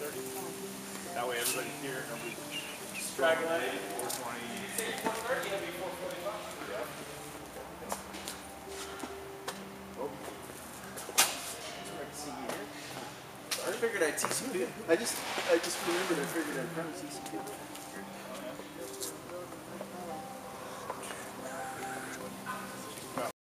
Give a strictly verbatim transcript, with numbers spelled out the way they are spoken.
thirty. That way everybody's here, nobody's straggling. four twenty. four thirty, it'll be four forty-five. Yeah. Oh. I figured I'd see some people. I just, I just remembered I figured I'd probably see some people.